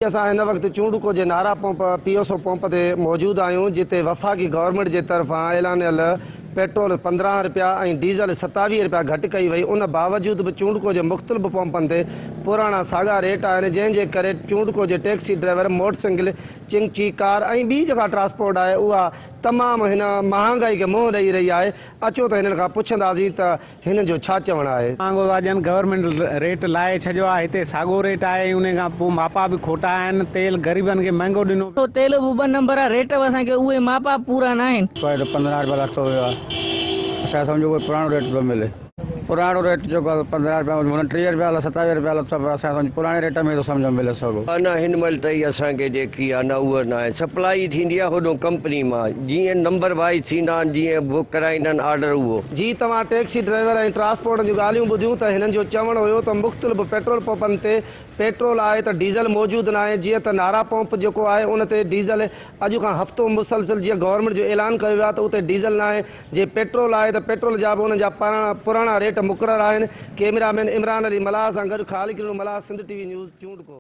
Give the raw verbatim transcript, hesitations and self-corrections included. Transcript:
असां हिन वक़्तु चूंडको जे नारा पंप पीओसो पंप ते मौजूदु आहियूं, जिते वफ़ाक़ी गवर्नमेंट जे तरफ़ां ऐलानियल पेट्रोल पंद्रहं रुपया ऐं डीज़ल सतावीह रुपया घटि कई वई। उन बावजूदि बि चूंडको जे मुख़्तलिफ़ पंपनि ते पुराणा साॻा रेट आहिनि, जंहिंजे करे चूंडको जे टैक्सी ड्राइवर, मोटरसाइकिल, चिंची, कार ऐं ॿी जेका ट्रांसपोर्ट आहे उहा तमामु हिन महांगाई खे मुंहुं ॾेई रही आहे। अचो त हिननि खां पुछंदासीं त हिननि जो छा चवणु आहे। महांगो आहे, गवर्नमेंट रेट लाइ छॾियो आहे, हिते साॻियो रेट आहे, उन खां पोइ मापा बि खोटा आहिनि, तेल ग़रीबनि खे महांगो ॾिनो। तो तेल बि ॿ नंबर आहे, रेट बि असांखे उहे मापा पूरा न आहिनि। पंद्रहं रुपया लथो वियो आहे, असां सम्झो उहो पुराणो रेट पियो मिले। पुराणो रेट जेको पंद्रहं रुपया हुन टीह रुपया सतावीह रुपया लथो, पर असां सम्झो पुराणे रेट में थो सम्झ मिले सघो। न हिन महिल ताईं असांखे जेकी आहे न उहा न आहे, सप्लाई थींदी आहे होॾो कंपनी मां, जीअं नंबर वाइज़ थींदा आहिनि, जीअं बुक कराईंदा आहिनि ऑर्डर उहो। जी तव्हां टैक्सी ड्राइवर ऐं ट्रांसपोर्ट जूं ॻाल्हियूं ॿुधियूं त हिननि जो चवणु हुयो त मुख़्तलिफ़ पेट्रोल पंपनि ते पेट्रोल आहे त डीज़ल मौजूदु न आहे। जीअं त नारा पंप जेको आहे उन ते डीज़ल अॼु खां हफ़्तो मुसलसिल जीअं गवर्नमेंट जो ऐलान कयो वियो आहे त उते डीज़ल न आहे। जे पेट्रोल आहे त पेट्रोल जा बि उन जा पुराणा पुराणा रेट मुक़ररु आहिनि। कैमरामैन इमरान अली मलाह सां गॾु ख़ालिद मलाह, सिंध टीवी न्यूज़ चूंडको।